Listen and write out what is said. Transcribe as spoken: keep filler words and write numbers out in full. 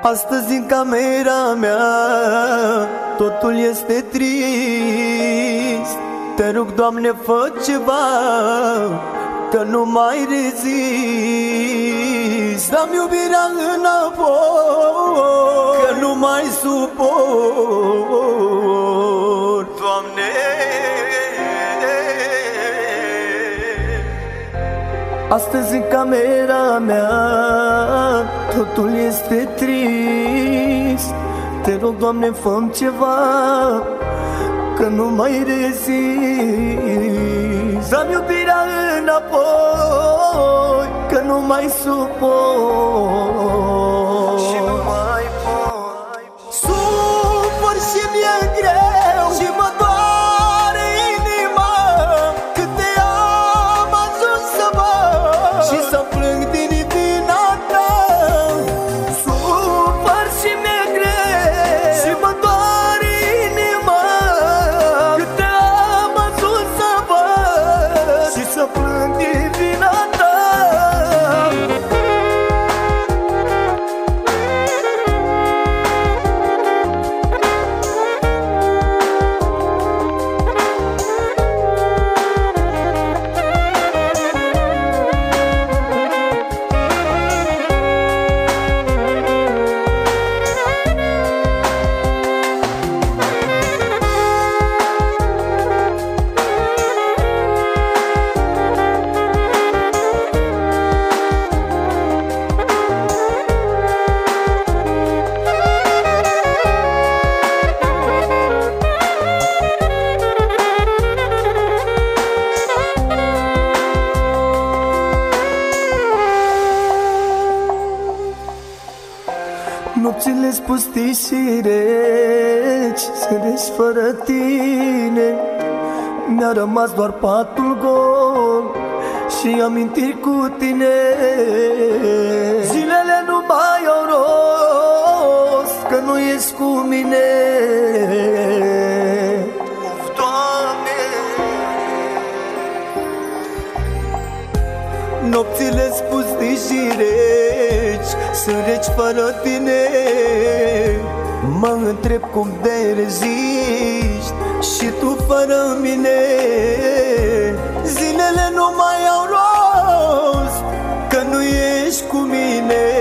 Astăzi în camera mea totul este trist. Te rog, Doamne, fă ceva, că nu mai rezist. Dă-mi iubirea înapoi, că nu mai suport. Doamne, astăzi în camera mea totul este trist. Te rog, Doamne, fă-mi ceva, că nu mai rezist. Dă-mi iubirea înapoi, că nu mai suport și nu mai pot. Supăr și mi-e greu și mă doare inima, câte am ajuns să văd și să plâng din vina ta. Supăr și mi-e greu și mă doare inima, câte am ajuns să văd și să plâng din vina ta. Nopțile pustii și reci se reci fără tine. Mi-a rămas doar patul gol și amintiri cu tine. Zilele nu mai au rost, că nu ești cu mine. Uf, Doamne, nopțile pustii și reci sunt reci fără tine. Mă întreb cum de reziști și tu fără mine. Zilele nu mai au rost, că nu ești cu mine.